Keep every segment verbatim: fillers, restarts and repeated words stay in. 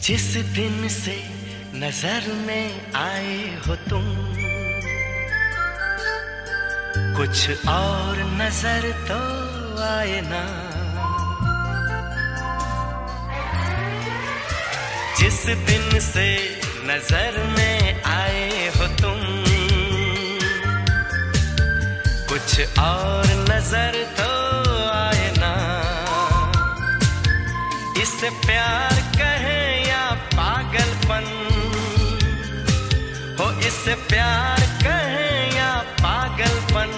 जिस दिन से नजर में आए हो तुम, कुछ और नजर तो आए ना। जिस दिन से नजर में आए हो तुम, कुछ और नजर तो आए ना। इससे प्यार कहें या पागलपन हो, इससे प्यार कहें या पागलपन,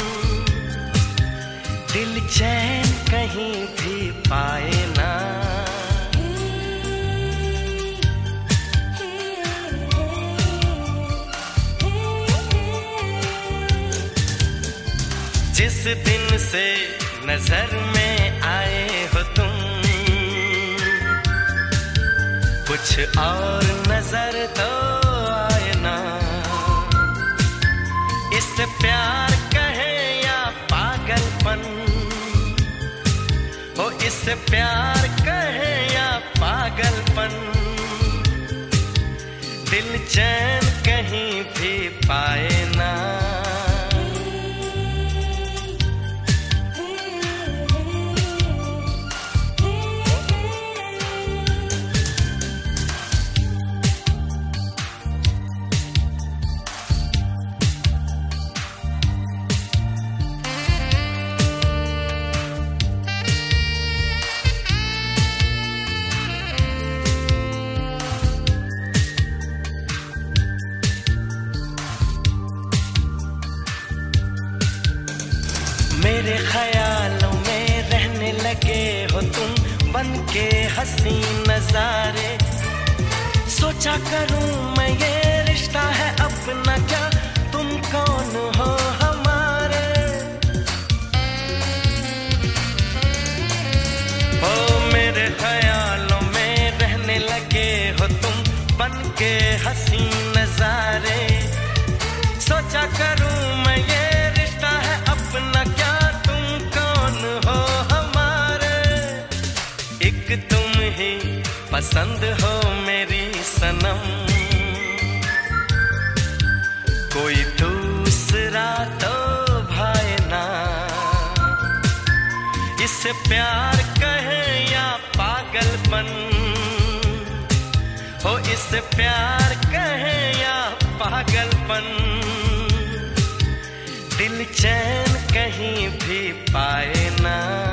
दिल चैन कहीं भी पाए ना। जिस दिन से नजर में आए हो तुम, कुछ और नजर तो आए ना। इससे प्यार कहे या पागलपन हो, इससे प्यार कहे या पागलपन, दिल चैन कहीं भी पाए ना। मेरे ख्यालों में रहने लगे हो तुम, बन के हंसी नजारे। सोचा करूं मैं ये रिश्ता है अपना क्या, तुम कौन हो हमारे। हो मेरे ख्यालों में रहने लगे हो तुम, बन के हंसी नजारे। सोचा करूं मैं ये रिश्ता है अपना क्या, तुम ही पसंद हो मेरी सनम, कोई दूसरा तो भाए ना। इससे प्यार कहे या पागलपन हो, इससे प्यार कहे या पागलपन, दिल चैन कहीं भी पाए ना।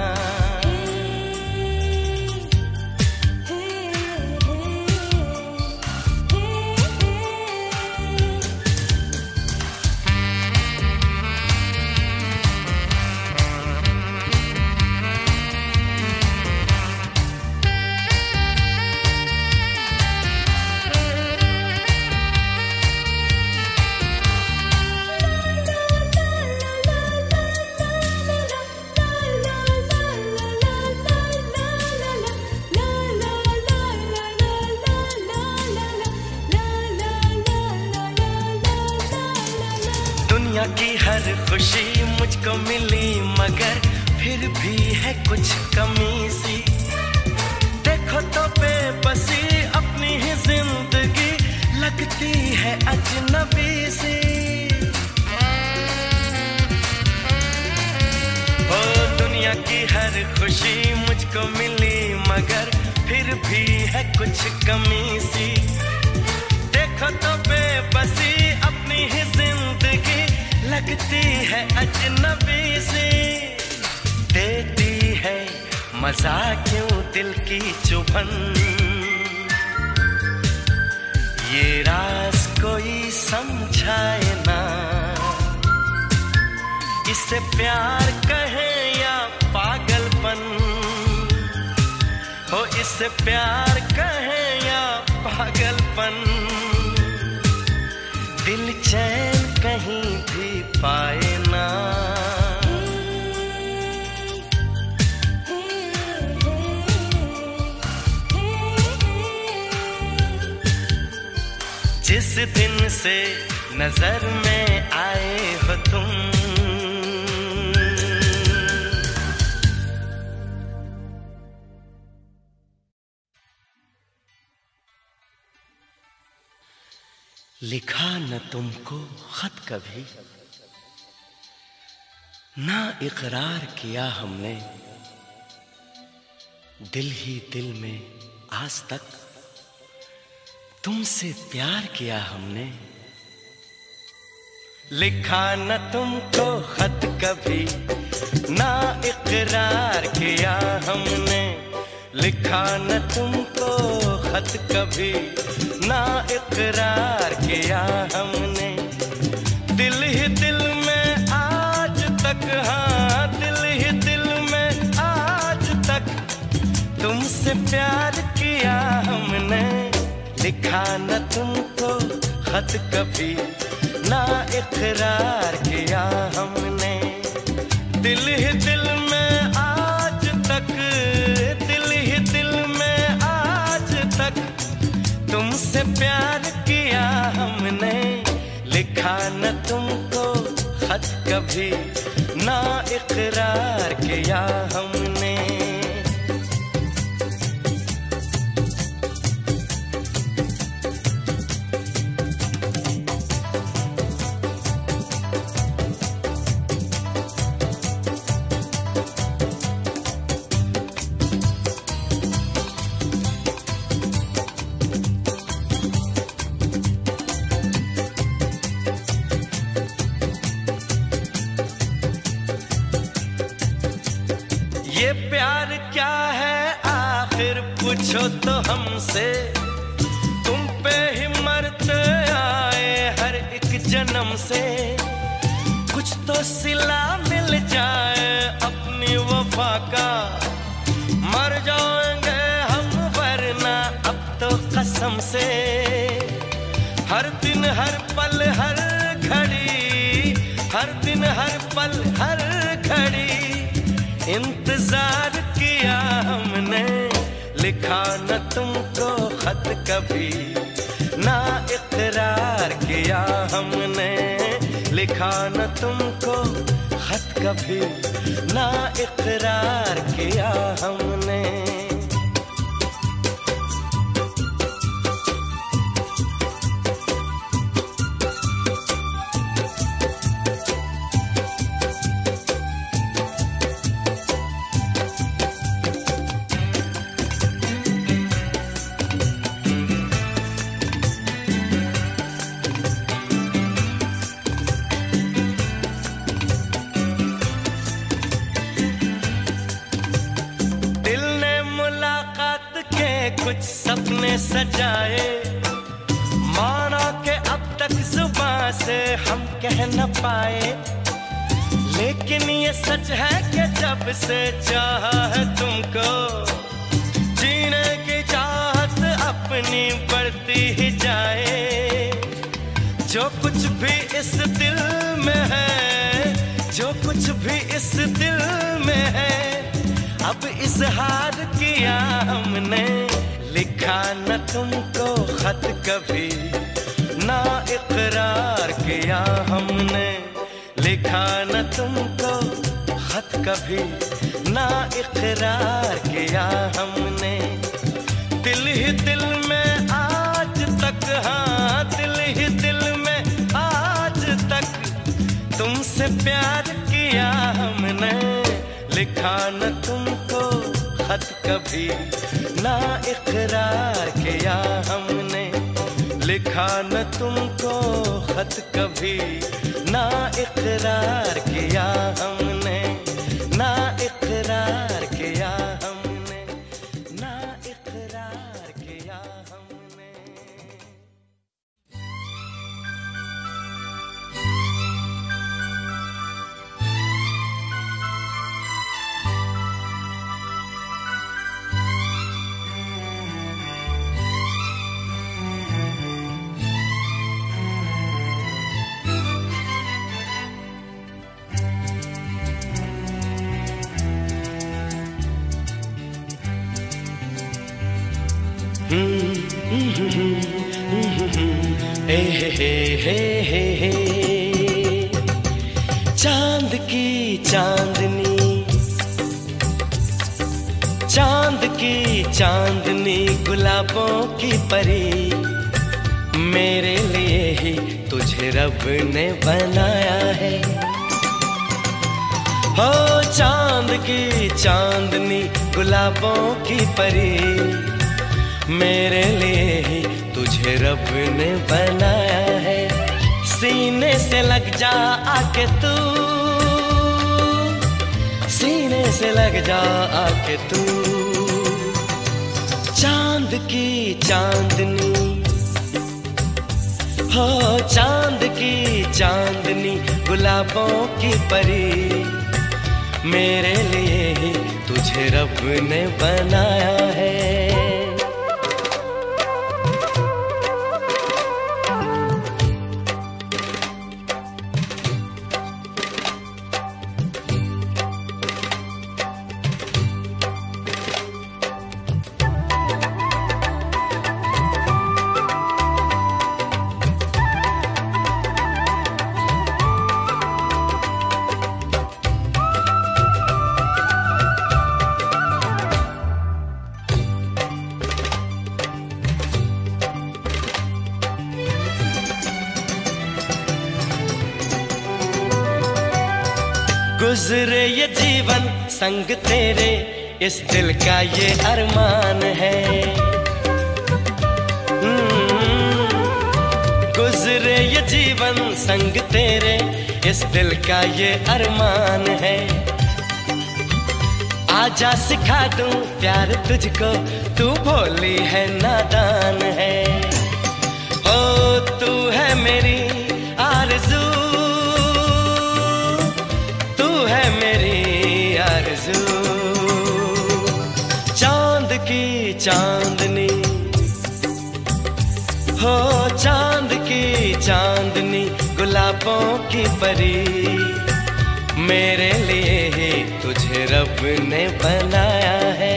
दुनिया की हर खुशी मुझको मिली, मगर फिर भी है कुछ कमी सी। देखो तो बेबसी अपनी ही जिंदगी लगती है अजनबी सी। ओ दुनिया की हर खुशी मुझको मिली, मगर फिर भी है कुछ कमी सी। देखो तो बेबसी अपनी ही जिंदगी लगती है अजनबी सी। देती है मजा क्यों दिल की चुभन, ये राज कोई समझाए ना। इससे प्यार कहे या पागलपन हो, इससे प्यार कहे या पागलपन, दिल चैन कहीं भी पाए ना। जिस दिन से नजर में आए हो तुम, लिखा न तुमको खत कभी, ना इकरार किया हमने, दिल ही दिल में आज तक तुमसे प्यार किया हमने। लिखा न तुमको खत कभी, ना इकरार किया हमने। लिखा न तुमको खत कभी, ना इकरार किया हमने। दिल ही दिल में आज तक, हाँ दिल ही दिल में आज तक तुमसे प्यार किया हमने। लिखा न तुमको खत कभी, ना इकरार किया हमने। दिल ही दिल में आज तक, दिल ही दिल में आज तक तुमसे प्यार किया हमने। लिखा न तुमको खत कभी, ना इकरार किया हमने। ये प्यार क्या है आखिर पूछो तो हमसे। तुम पे ही मरते आए हर एक जन्म से। कुछ तो सिला मिल जाए अपनी वफा का, मर जाएंगे हम वरना अब तो कसम से। हर दिन हर पल हर घड़ी, हर दिन हर पल हर घड़ी इंतजार किया हमने। लिखा न तुमको खत कभी, ना इकरार किया हमने। लिखा न तुमको खत कभी, ना इकरार किया हमने। कुछ सपने सजाए, माना के अब तक जुबां से हम कह न पाए। लेकिन ये सच है कि जब से चाहा है तुमको, जीने की चाहत अपनी बढ़ती ही जाए। जो कुछ भी इस दिल में है, जो कुछ भी इस दिल में है, अब इजहार किया हमने। लिखा न तुमको खत कभी, ना इकरार किया हमने। लिखा न तुमको खत कभी, ना इकरार किया हमने। दिल ही दिल में आज तक, हाँ दिल ही दिल में आज तक तुमसे प्यार किया हमने। लिखा न तुमको खत कभी, ना इकरार किया हमने। लिखा न तुमको खत कभी, ना इकरार किया हमने। ना इकरार किया हमने, ना इकरार किया हमने। ए हे हे हे हे चांद की चांदनी, चांद की चांदनी गुलाबों की परी, मेरे लिए ही तुझे रब ने बनाया है। हो चांद की चांदनी गुलाबों की परी, मेरे लिए ही तुझे रब ने बनाया है। सीने से लग जा आके तू, सीने से लग जा आके तू, चांद की चांदनी, हो चांद की चांदनी गुलाबों की परी, मेरे लिए ही तुझे रब ने बनाया है। गुजरे ये जीवन संग तेरे, इस दिल का ये अरमान है। गुजरे ये जीवन संग तेरे, इस दिल का ये अरमान है। आजा सिखा दूं प्यार तुझको, तू भोली है नादान है। ओ तू है मेरी आरज़ू, है मेरी आरज़ू, चांद की चांदनी, हो चांद की चांदनी गुलाबों की परी, मेरे लिए ही तुझे रब ने बनाया है।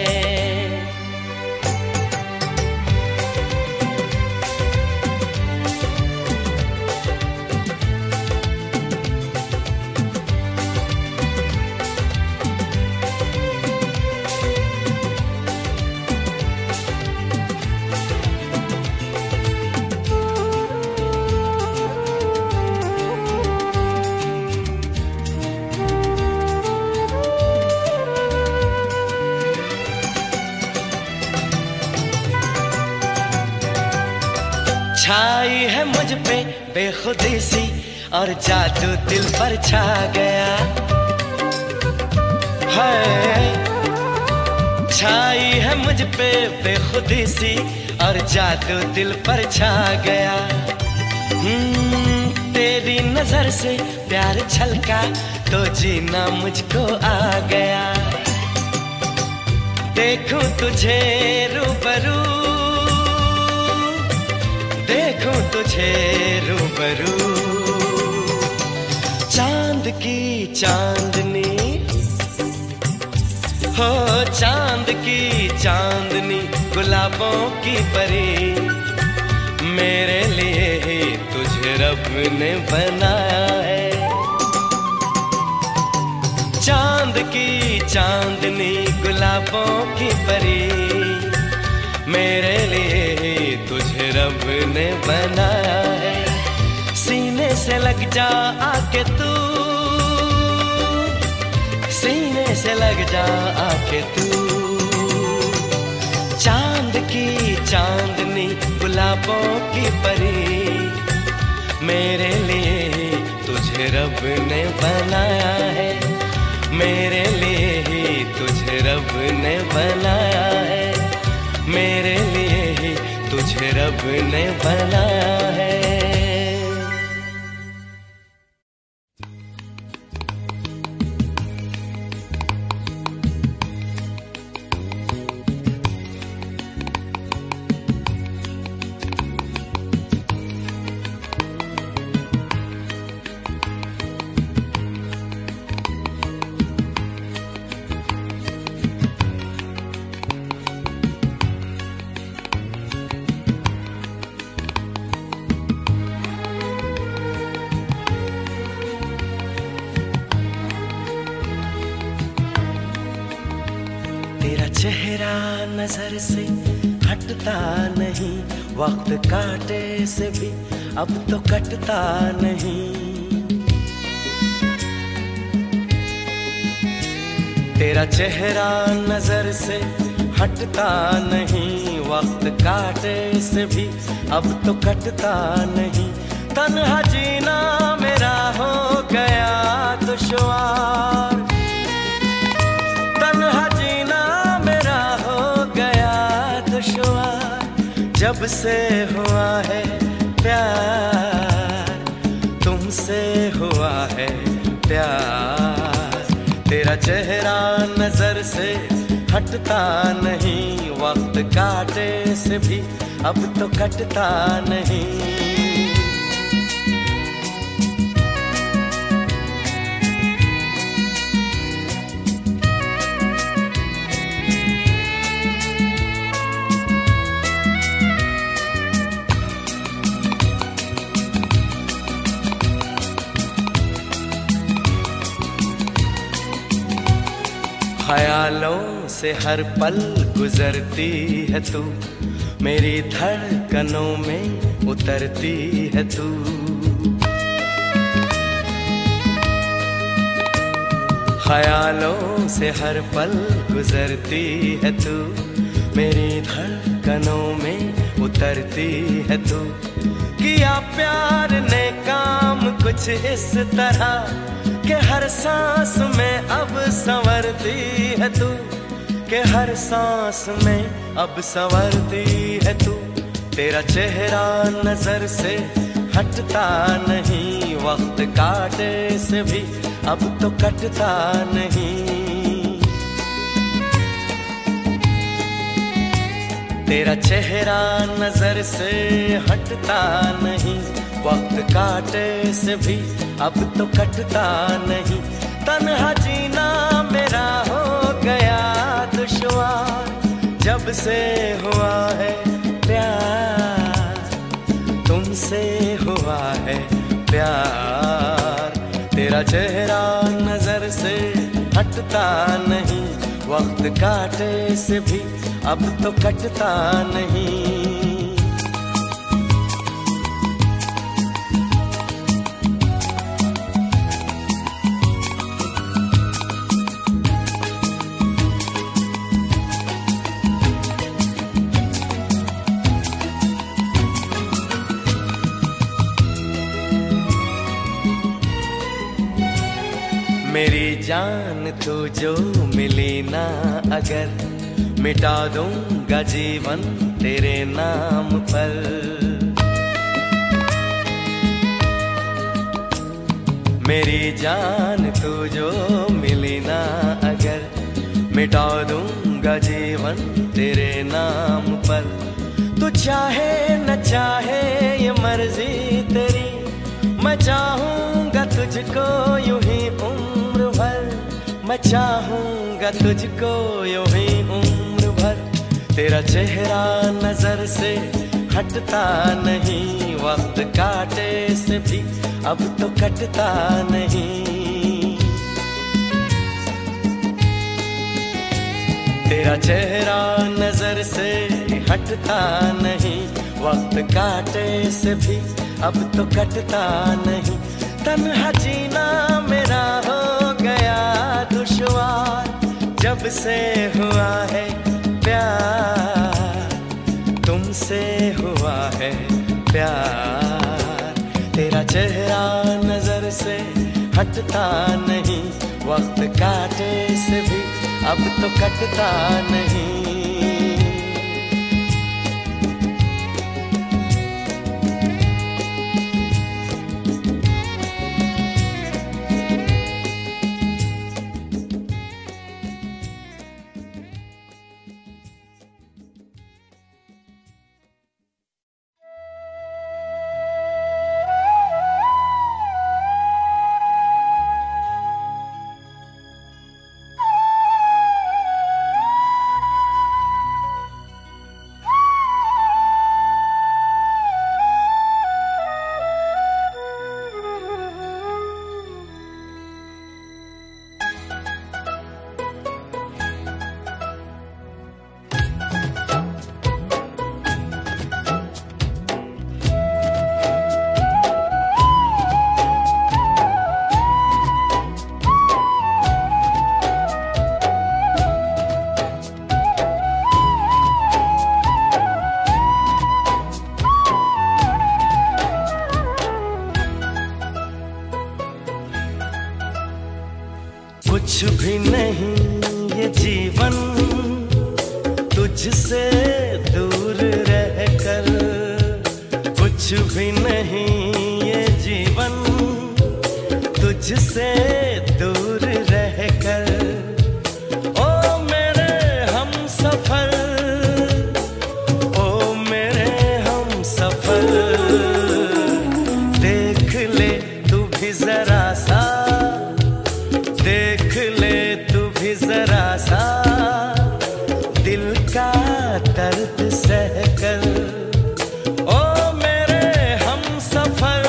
छाई है मुझ पे बेखुदी सी, और जादू दिल पर छा गया है। छाई है मुझ पे बेखुदी सी, और जादू दिल पर छा गया। तेरी नजर से प्यार छलका तो जीना मुझको आ गया। देखूं तुझे रूबरू, देखूं तुझे रूबरू, चांद की चांदनी, हो चांद की चांदनी गुलाबों की परी, मेरे लिए ही तुझे रब ने बनाया है। चांद की चांदनी गुलाबों की परी, मेरे लिए ही तुझे रब ने बनाया है। सीने से लग जा आके तू, सीने से लग जा आके तू, चांद की चांदनी गुलाबों की परी, मेरे लिए ही तुझे रब ने बनाया है। मेरे लिए ही तुझे रब ने बनाया है। मेरे लिए ही तुझे रब ने बनाया है। चेहरा नजर से हटता नहीं, वक्त काटे से भी अब तो कटता नहीं। तेरा चेहरा नजर से हटता नहीं, वक्त काटे से भी अब तो कटता नहीं। तन्हा जीना मेरा हो गया दुश्वार, तन्हा जीना मेरा हो गया दुश्वार। जब से हुआ है प्यार, तुमसे हुआ है प्यार। तेरा चेहरा नजर से हटता नहीं, वक्त काटे से भी अब तो कटता नहीं। ख्यालों से हर पल गुजरती है तू, मेरी धड़कनों में उतरती है तू। ख्यालों से हर पल गुजरती है तू, मेरी धड़कनों में उतरती है तू। किया प्यार ने काम कुछ इस तरह कि हर सांस में अब संवरती है तू, कि हर सांस में अब संवरती है तू। तेरा चेहरा नजर से हटता नहीं, वक्त काटे से भी अब तो कटता नहीं। तेरा चेहरा नजर से हटता नहीं, वक्त काटे से भी अब तो कटता नहीं। तन्हा जीना मेरा हो गया दुश्वार, जब से हुआ है प्यार, तुमसे हुआ है प्यार। तेरा चेहरा नजर से हटता नहीं, वक्त काटे से भी अब तो कटता नहीं। मेरी जान तू जो मिली ना अगर, मिटा दूंगा जीवन तेरे नाम पर। मेरी जान तू जो मिली ना अगर, मिटा दूंगा जीवन तेरे नाम पर। तू चाहे न चाहे ये मर्जी तेरी, मैं चाहूंगा तुझको यूं ही उम्र भर, मैं चाहूंगा तुझको यूं ही उम्र भर। तेरा चेहरा नजर से हटता नहीं, वक्त काटे से भी अब तो कटता नहीं। तेरा चेहरा नजर से हटता नहीं, वक्त काटे से भी अब तो कटता नहीं। तन्हा जीना मेरा हो गया दुश्वार, जब से हुआ है प्यार, तुमसे हुआ है प्यार। तेरा चेहरा नजर से हटता नहीं, वक्त काटे से भी अब तो कटता नहीं। कुछ भी नहीं ये जीवन तुझसे दूर रहकर, कुछ भी नहीं ये जीवन तुझसे दूर रहकर। ओ मेरे हम सफर, ओ मेरे हम सफर, देख ले तू भी जरा सा, देख ले तू भी जरा सा, दिल का दर्द सहकर। ओ मेरे हम सफर,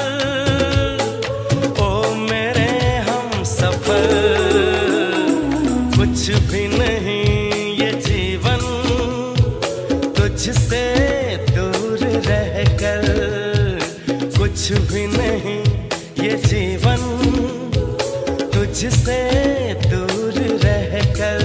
ओ मेरे हम सफर, कुछ भी नहीं ये जीवन तुझसे दूर रहकर, कुछ भी नहीं ये जीवन तुझसे दूर रहकर।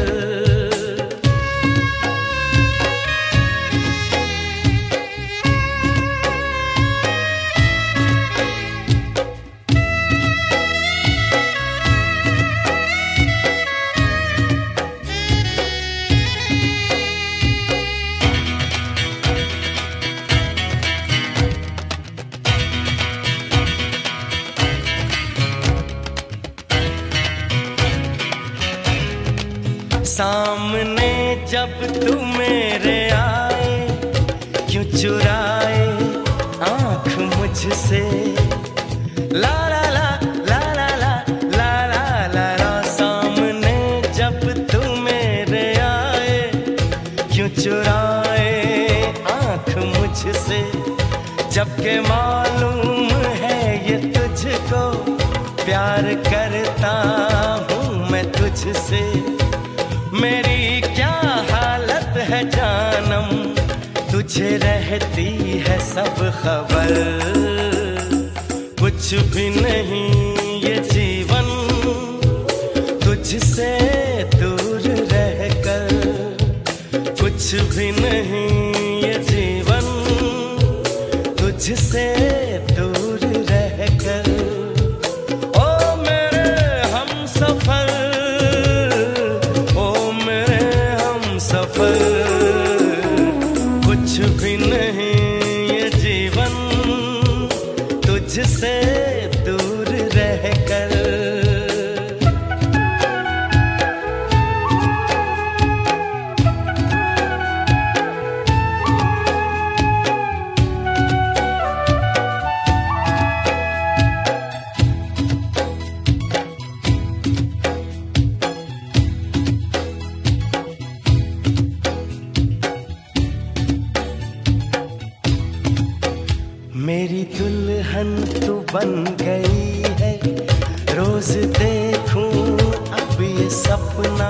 सामने जब तू मेरे आए, क्यों चुराए आँख मुझसे, ला ला ला ला ला ला ला ला ला ला। सामने जब तू मेरे आए, क्यों चुराए आँख मुझसे, जबकि मालूम है ये तुझको प्यार करता हूँ मैं तुझसे। मेरी क्या हालत है जानम, तुझे रहती है सब खबर, कुछ भी नहीं ये जीवन तुझसे दूर रहकर, कुछ भी नहीं ये जीवन तुझसे दूर रहकर। ओ मेरे हम सफर, सफर, कुछ भी नहीं ये जीवन तुझसे दूर रहकर। मेरी दुल्हन तू बन गई है, रोज देखूं अब ये सपना।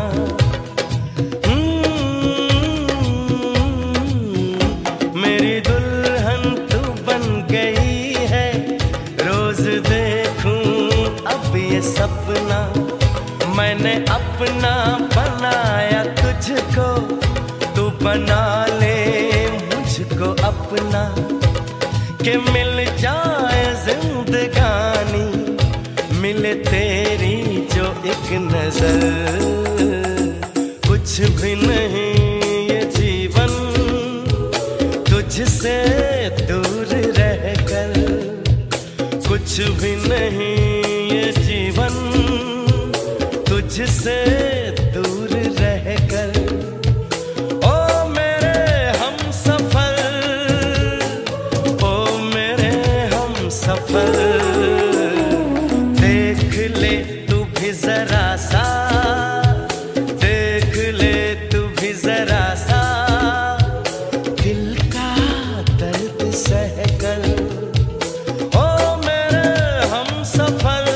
मेरी दुल्हन तू बन गई है, रोज देखूं अब ये सपना। मैंने अपना बनाया तुझको, तू बना ले मुझको अपना, कि मिल जाए जिंदगानी, मिले तेरी जो एक नजर। कुछ भी नहीं ये जीवन तुझसे दूर रहकर, कुछ भी नहीं ये जीवन तुझसे दूर रहकर। ओ मेरे हम सफर, सफर, देख ले तू भी जरा सा, देख ले तू भी जरा सा, दिल का दर्द सहकर। ओ मेरे हम सफर,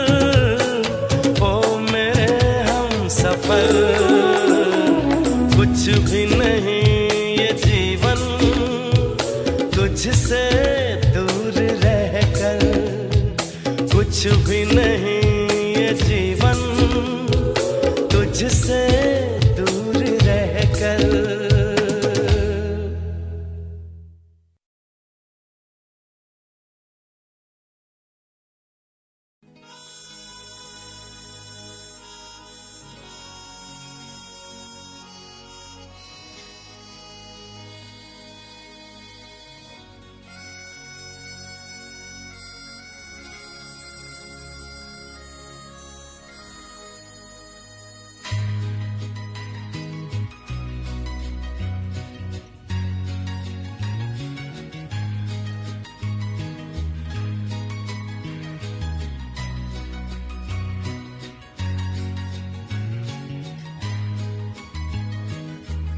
ओ मेरे हम सफर, कुछ भी नहीं ये जीवन तुझसे दूर रहकर, कुछ भी नहीं ये जीवन तुझसे दूर रहकर।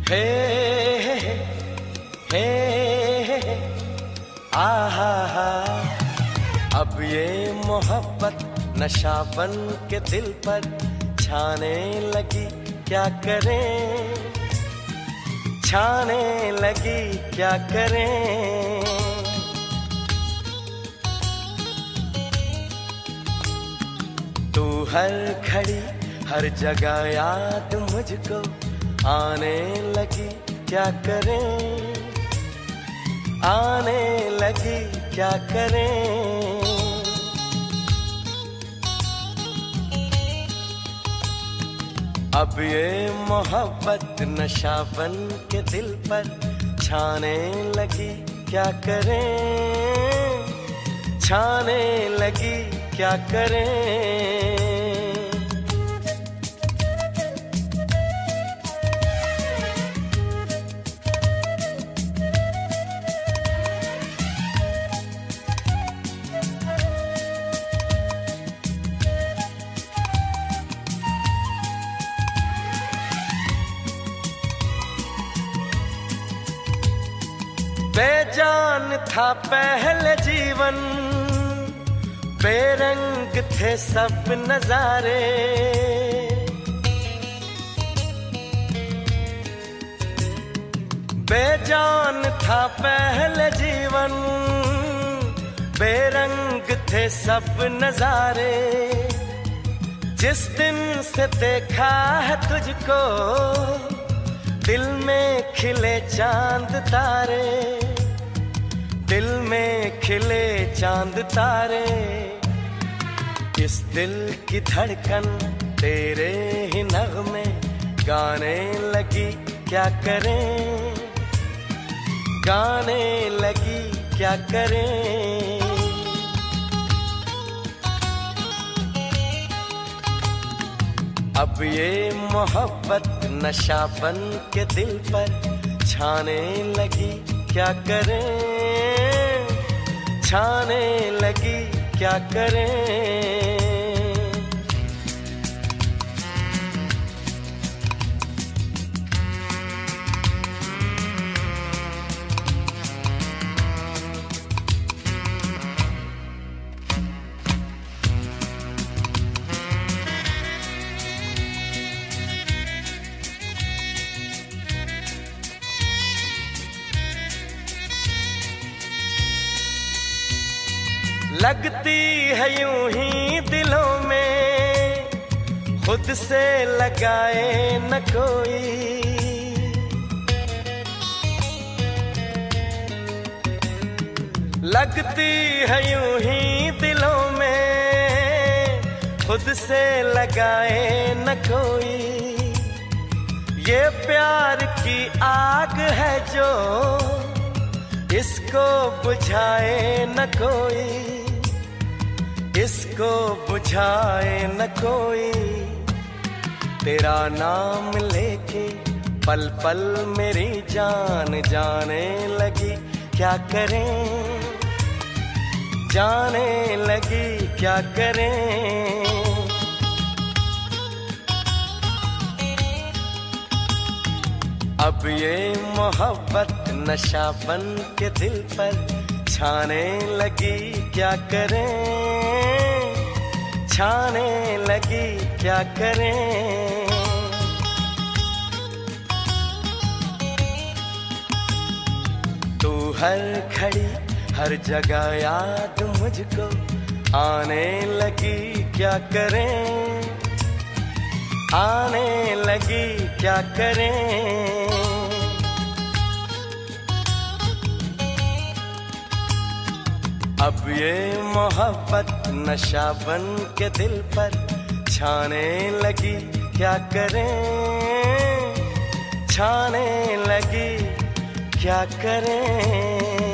हे हे हे आहा हा, अब ये मोहब्बत नशा बन के दिल पर छाने लगी, क्या करें, छाने लगी क्या करें। तू हर घड़ी हर जगह याद मुझको आने लगी, क्या करें, आने लगी क्या करें। अब ये मोहब्बत नशा बन के दिल पर छाने लगी, क्या करें, छाने लगी क्या करें। बेजान था पहले जीवन, बेरंग थे सब नजारे, बेजान था पहले जीवन, बेरंग थे सब नजारे। जिस दिन से देखा है तुझको दिल में खिले चांद तारे, दिल में खिले चांद तारे। इस दिल की धड़कन तेरे ही नग़्मे गाने लगी, क्या करें, गाने लगी क्या करें। अब ये मोहब्बत नशा बन के दिल पर छाने लगी, क्या करें, छाने लगी क्या करें। लगती है यूं ही दिलों में, खुद से लगाए न कोई। लगती है यूं ही दिलों में, खुद से लगाए न कोई। ये प्यार की आग है जो इसको बुझाए न कोई, इसको बुझाए न कोई। तेरा नाम लेके पल पल मेरी जान जाने लगी, क्या करें, जाने लगी क्या करें। अब ये मोहब्बत नशा बन के दिल पर छाने लगी, क्या करें, छाने लगी क्या करें। तू हर घड़ी हर जगह याद मुझको आने लगी, क्या करें, आने लगी क्या करें। अब ये मोहब्बत नशा बन के दिल पर छाने लगी, क्या करें, छाने लगी क्या करें।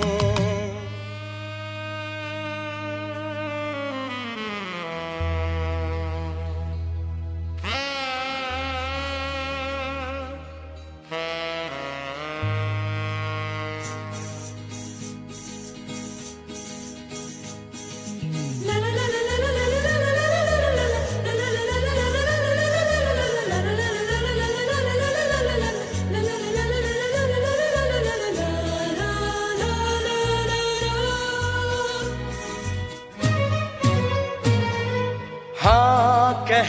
La la la la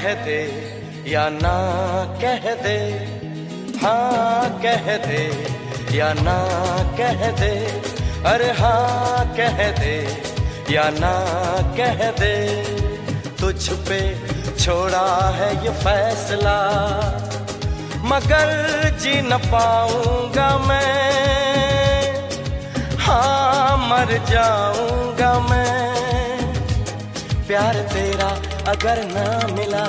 कह दे या ना कह दे, हाँ कह दे या ना कह दे, अरे हाँ कह दे या ना कह दे। तुझ पे छोड़ा है ये फैसला, मगर जी न पाऊंगा मैं, हाँ मर जाऊंगा मैं, प्यार तेरा अगर ना मिला।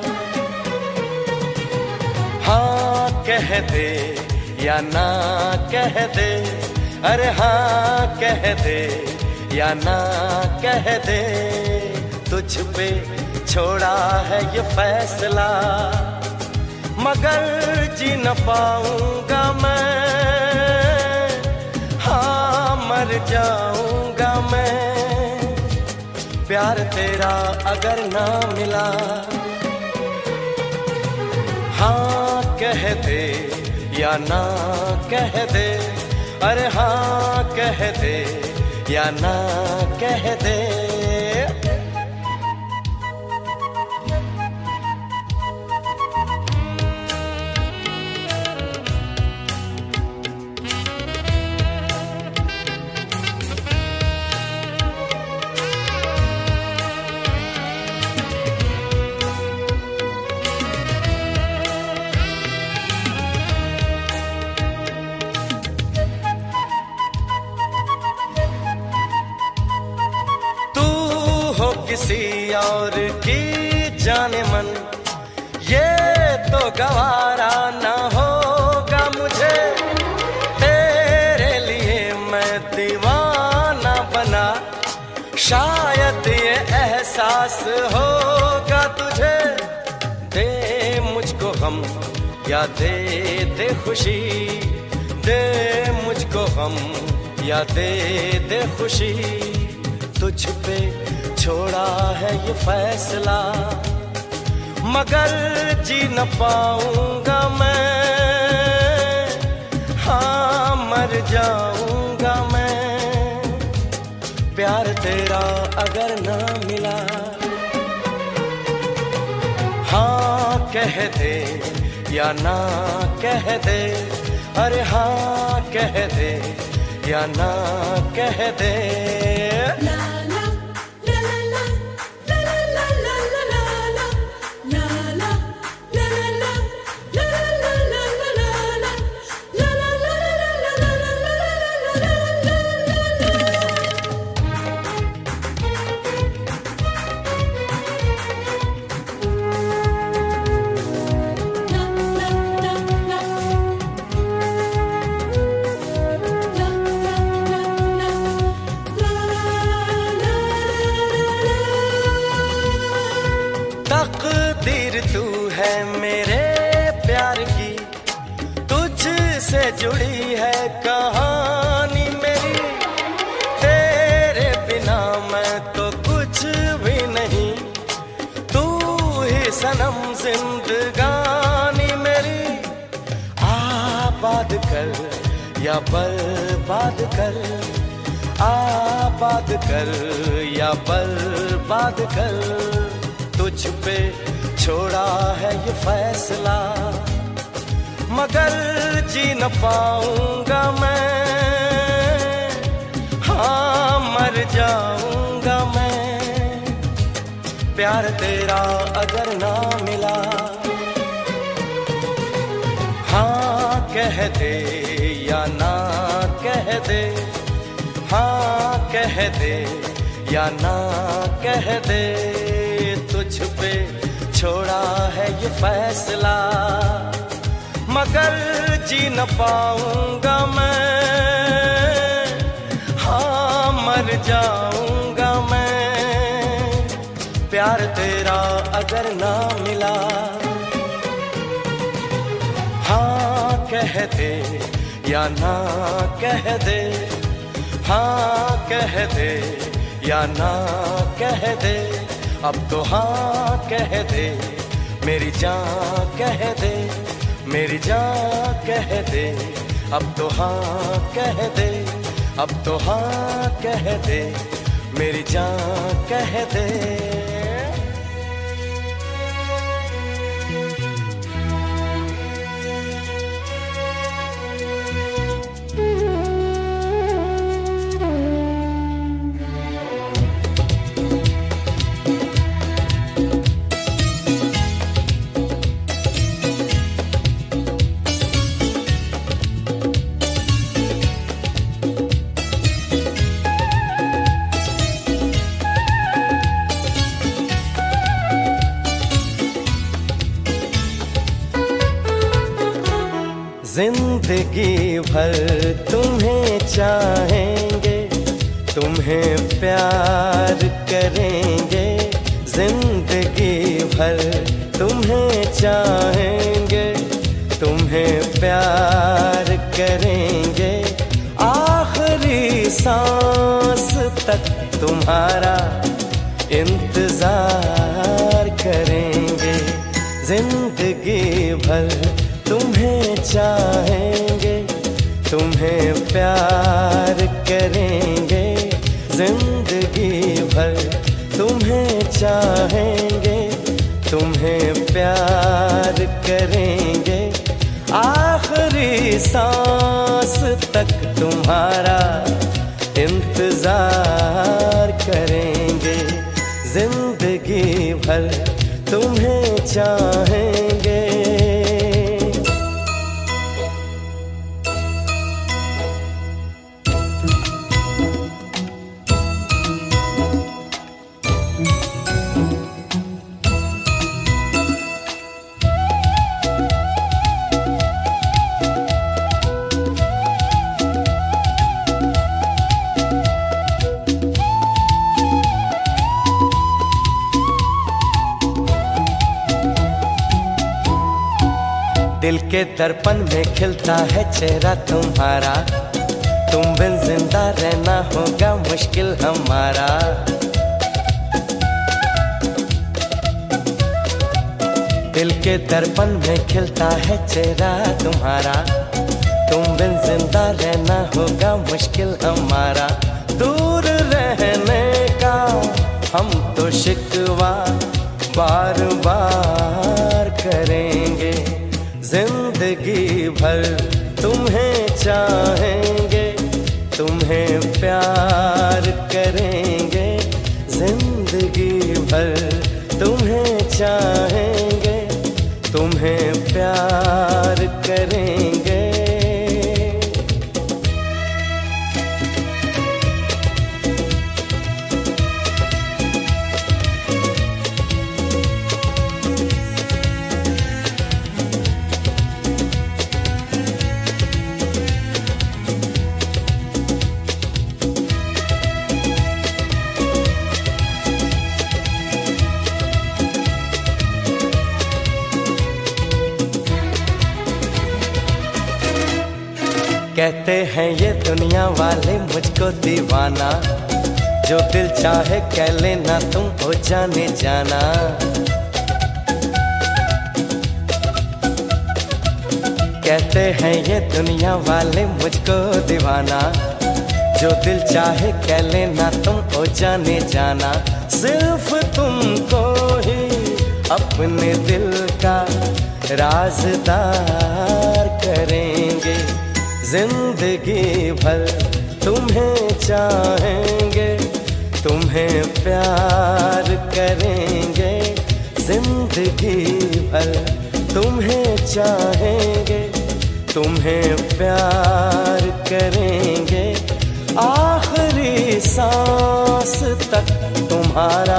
हाँ कह दे या ना कह दे, अरे हाँ कह दे या ना कह दे। तुझ पे छोड़ा है ये फैसला, मगर जी न पाऊंगा मैं, हाँ मर जाऊंगा मैं, प्यार तेरा अगर ना मिला। हाँ कह दे या ना कह दे, अरे हाँ कह दे या ना कह दे। किसी और की जाने मन, ये तो गवारा न होगा मुझे, तेरे लिए मैं दीवाना बना, शायद ये एहसास होगा तुझे। दे मुझको गम या दे दे खुशी, दे मुझको गम या दे दे खुशी। तुझ पे छोड़ा है ये फैसला, मगर जी न पाऊंगा मैं, हाँ मर जाऊंगा मैं, प्यार तेरा अगर ना मिला। हाँ कह दे या ना कह दे, अरे हाँ कह दे या ना कह दे। तकदीर तू है मेरे प्यार की, तुझसे जुड़ी है कहानी मेरी, तेरे बिना मैं तो कुछ भी नहीं, तू ही सनम जिंदगानी मेरी। आबाद कर या बर्बाद कर, आबाद कर या बर्बाद कर, तुझ पे छोड़ा है ये फैसला, मगर जी न पाऊंगा मैं, हाँ मर जाऊंगा मैं, प्यार तेरा अगर ना मिला। हाँ कह दे या ना कह दे, हाँ कह दे या ना कह दे। तुझ पे छोड़ा है ये फैसला, मगर जी न पाऊंगा मैं, हाँ मर जाऊंगा मैं, प्यार तेरा अगर ना मिला। हाँ कह दे या ना कह दे, हाँ कह दे या ना कह दे। अब तो हाँ कह दे मेरी जान कह दे, मेरी जान कह दे। अब तो हाँ कह दे, अब तो हाँ कह दे, मेरी जान कह दे। जिंदगी भर तुम्हें चाहेंगे, तुम्हें प्यार करेंगे। जिंदगी भर तुम्हें चाहेंगे, तुम्हें प्यार करेंगे। आखिरी सांस तक तुम्हारा इंतजार करेंगे। जिंदगी भर तुम्हें चाहेंगे, तुम्हें प्यार करेंगे। जिंदगी भर तुम्हें चाहेंगे, तुम्हें प्यार करेंगे। आखिरी सांस तक तुम्हारा इंतजार करेंगे। जिंदगी भर तुम्हें चाहेंगे। दिल के दर्पण में खिलता है चेहरा तुम्हारा, तुम बिन जिंदा रहना होगा मुश्किल हमारा। दिल के दर्पण में खिलता है चेहरा तुम्हारा, तुम बिन जिंदा रहना होगा मुश्किल हमारा। दूर रहने का हम तो शिकवा बार बार करेंगे। जिंदगी भर तुम्हें चाहेंगे, तुम्हें प्यार करेंगे। जिंदगी भर तुम्हें चाहेंगे, तुम्हें प्यार करेंगे। कहते हैं ये दुनिया वाले मुझको दीवाना, जो दिल चाहे कह लेना तुम हो जाने जाना। कहते हैं ये दुनिया वाले मुझको दीवाना, जो दिल चाहे कह लेना तुम हो जाने जाना। सिर्फ तुमको ही अपने दिल का राज़दार करेंगे। जिंदगी भर तुम्हें चाहेंगे, तुम्हें प्यार करेंगे। जिंदगी भर तुम्हें चाहेंगे, तुम्हें प्यार करेंगे। आखिरी सांस तक तुम्हारा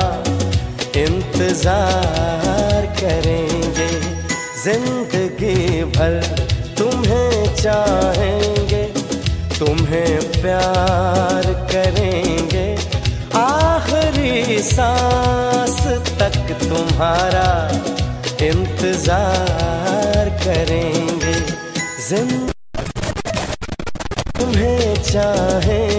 इंतजार करेंगे। जिंदगी भर तुम्हें चाहेंगे, तुम्हें प्यार करेंगे। आखिरी सांस तक तुम्हारा इंतजार करेंगे। जिंदगी तुम्हें चाहेंगे।